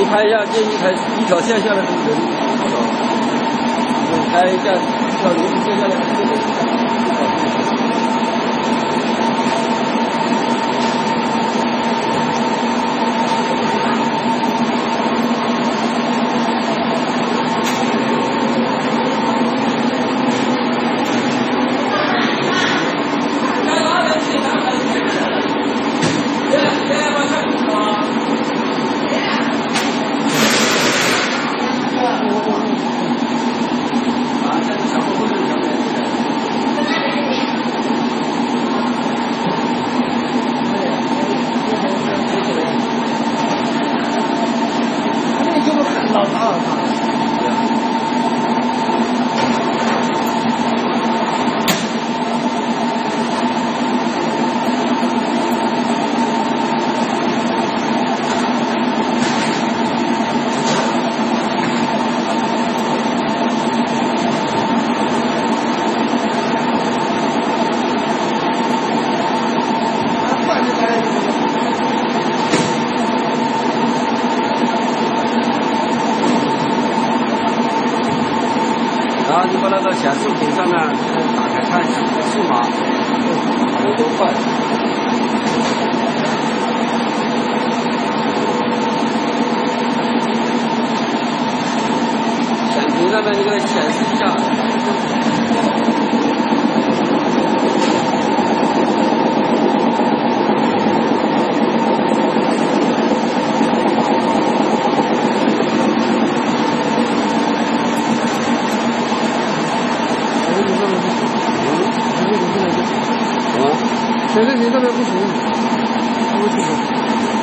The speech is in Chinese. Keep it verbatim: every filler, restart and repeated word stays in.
看一下这一台一条线下来的人多少？我看一下一条流线下来的人。 老长老长。 然后你把那个显示屏上面打开看数码有多快。显屏上面那个显示一下。 显示屏这边不行，不行。